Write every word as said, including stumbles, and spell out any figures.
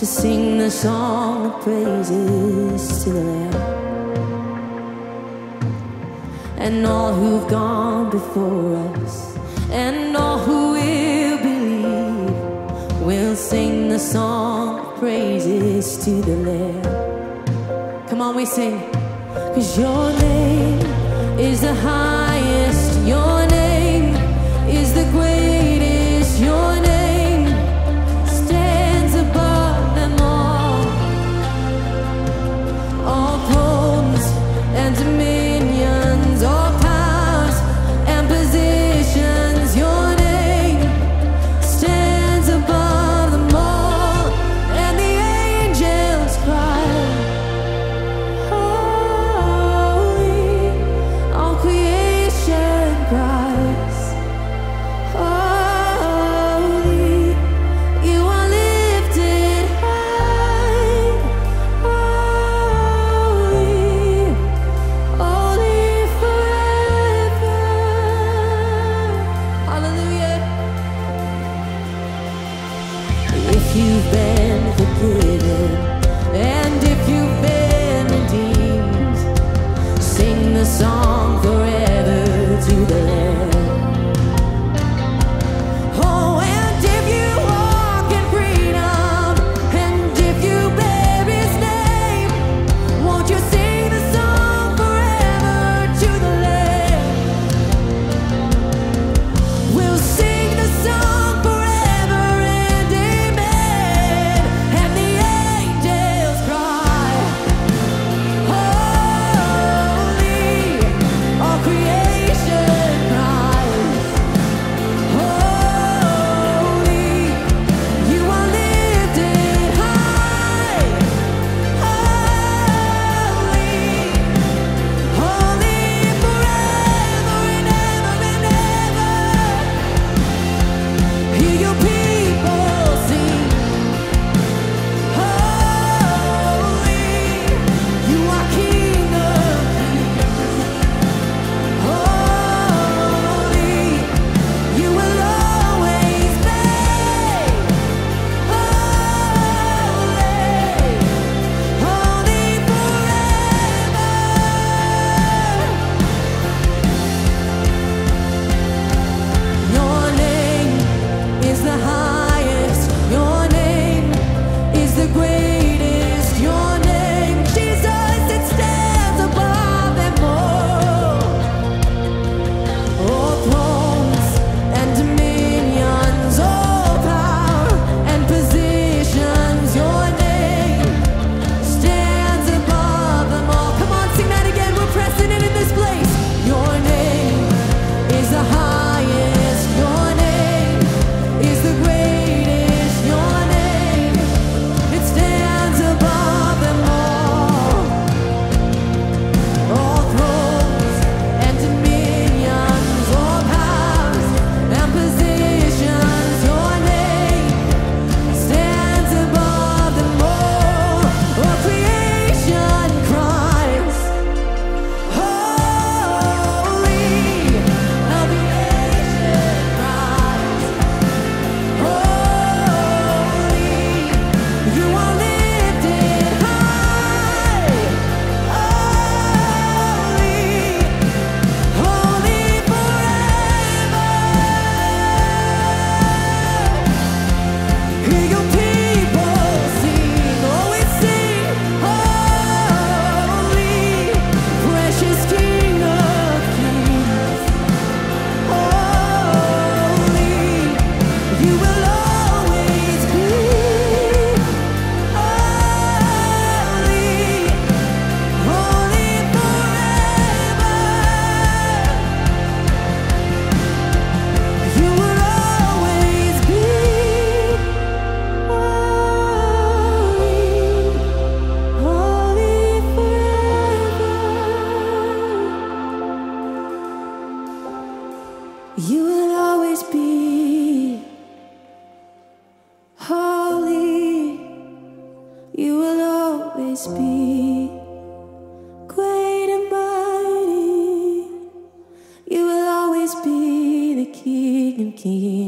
to sing the song of praises to the Lamb. And all who've gone before us, and all who will believe, will sing the song of praises to the Lamb. Come on, we sing. 'Cause your name is the highest, your name is the greatest, your name stands above them all. All thrones and dominions, all powers and positions, your name stands above them all. And the angels cry, holy, all creation cries, holy, you are lifted high, holy, holy forever. Hallelujah. If you've been forgiven, and if you've been redeemed, sing the song forever to the Lamb. Oh, and if you walk in freedom, and if you bear His name, won't you sing the song forever to the Lamb? We'll sing the song forever and amen. And the angels cry, holy, all creation cries, holy, you are lifted high, holy, holy forever and ever and ever. Hear your people sing, holy, you are King of kings, holy, you will always be, holy, holy forever. Your name is the highest, your name is the greatest, your name, Jesus, it stands above them all. All thrones and dominions, all power and positions, your name stands above them all. Come on, sing that again. We're pressing in in this place. Your name is the highest, your name is the greatest, your name, it stands above them all. All thrones and dominions, all powers and positions, your name stands above them all. All creation cries, holy, all creation cries, holy, you are lifted high, holy, holy forever. Hear your people sing, oh we sing, holy, precious King of kings, holy, you will always be, holy, holy forever. You will always be, holy, holy forever. You will always be holy, you will always be great and mighty, you will always be the King of kings.